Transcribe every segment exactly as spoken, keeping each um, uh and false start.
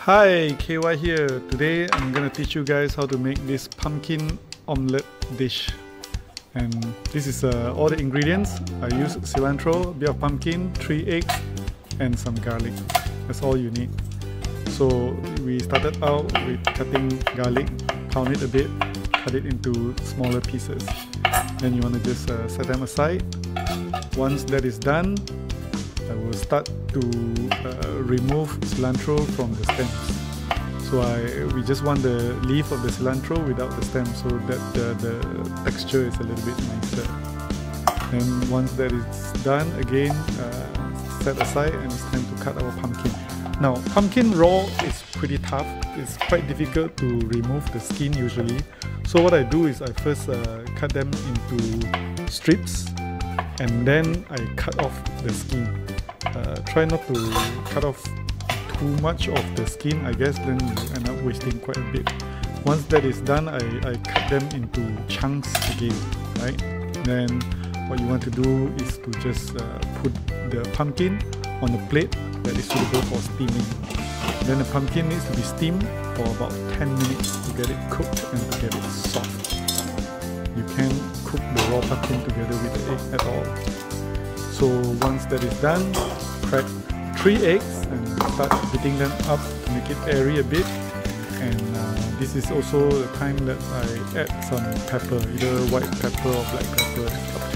Hi, K Y here. Today I'm gonna teach you guys how to make this pumpkin omelette dish. And this is uh, all the ingredients. I use cilantro, a bit of pumpkin, three eggs, and some garlic. That's all you need. So we started out with cutting garlic, pound it a bit, cut it into smaller pieces. Then you want to just uh, set them aside. Once that is done, I will start to uh, remove cilantro from the stems. So I we just want the leaf of the cilantro without the stem, so that the, the texture is a little bit nicer. And once that is done, again uh, set aside, and it's time to cut our pumpkin. Now, pumpkin raw is pretty tough. It's quite difficult to remove the skin usually. So what I do is I first uh, cut them into strips, and then I cut off the skin. Uh, try not to cut off too much of the skin, I guess, then you end up wasting quite a bit. Once that is done, I, I cut them into chunks again, right? Then what you want to do is to just uh, put the pumpkin on a plate that is suitable for steaming. Then the pumpkin needs to be steamed for about ten minutes to get it cooked and to get it soft. You can't cook the raw pumpkin together with the egg at all. So once that is done, crack three eggs and start beating them up to make it airy a bit. And uh, this is also the time that I add some pepper, either white pepper or black pepper, it's up to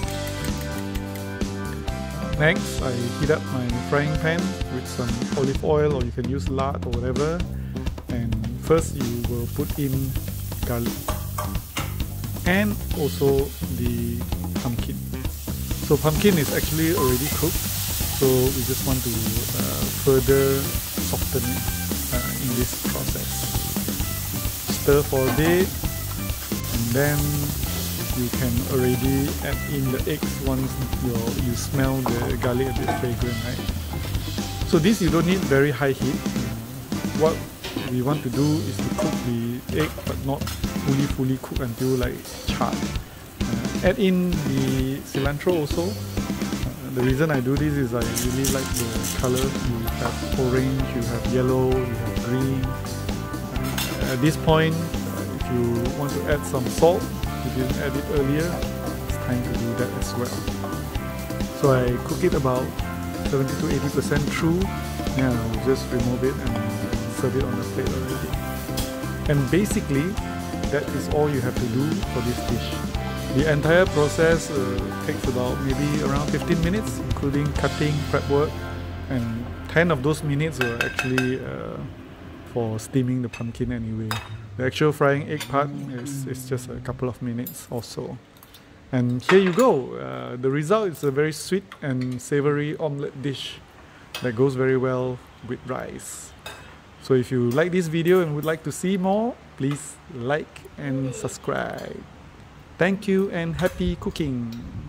you. Next, I heat up my frying pan with some olive oil, or you can use lard or whatever. And first you will put in garlic and also the pumpkin. So pumpkin is actually already cooked, so we just want to uh, further soften it uh, in this process. Stir for a bit, and then you can already add in the eggs once you you smell the garlic a bit fragrant, right? So this you don't need very high heat. What we want to do is to cook the egg, but not fully fully cook until like charred. Uh, add in the cilantro also. Uh, the reason I do this is I really like the color. You have orange, you have yellow, you have green. Uh, at this point, uh, if you want to add some salt, if you didn't add it earlier, it's time to do that as well. So I cook it about seventy to eighty percent through. Yeah, I'll just remove it and serve it on the plate already. And basically, that is all you have to do for this dish. The entire process uh, takes about maybe around fifteen minutes, including cutting, prep work, and ten of those minutes are actually uh, for steaming the pumpkin anyway. The actual frying egg part is, is just a couple of minutes or so. And here you go. Uh, the result is a very sweet and savory omelette dish that goes very well with rice. So if you like this video and would like to see more, please like and subscribe. Thank you and happy cooking!